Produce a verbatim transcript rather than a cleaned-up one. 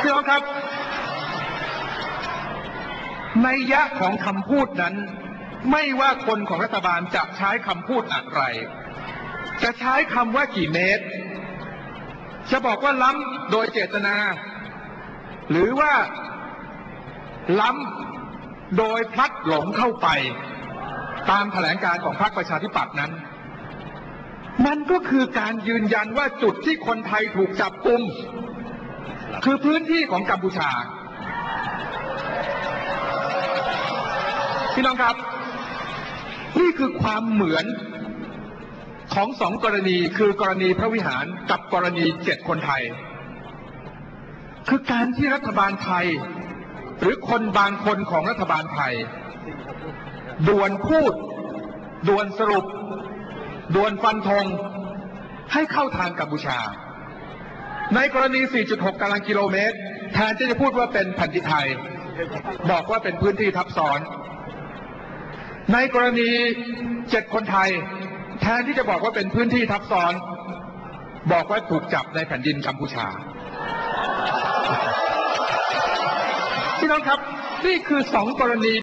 พี่น้องครับนัยยะของคำพูดนั้นไม่ว่าคนของรัฐบาลจะใช้คำพูดอะไรจะใช้คำว่ากี่เมตรจะบอกว่าล้ำโดยเจตนาหรือว่าล้ำโดยพลัดหลงเข้าไปตามแถลงการของพรรคประชาธิปัตย์นั้นมันก็คือการยืนยันว่าจุดที่คนไทยถูกจับกุมคือพื้นที่ของกัมพูชาพี่น้องครับนี่คือความเหมือนของสองกรณีคือกรณีพระวิหารกับกรณีเจ็ดคนไทยคือการที่รัฐบาลไทยหรือคนบางคนของรัฐบาลไทยด่วนพูดด่วนสรุปด่วนฟันธงให้เข้าทางกัมพูชาในกรณี สี่จุดหก ตารางกิโลเมตรแทนที่จะพูดว่าเป็นแผ่นดินไทยบอกว่าเป็นพื้นที่ทับซ้อนในกรณีเจ็ดคนไทยแทนที่จะบอกว่าเป็นพื้นที่ทับซ้อนบอกว่าถูกจับในแผ่นดินกัมพูชาพี่น้องครับนี่คือสองกรณี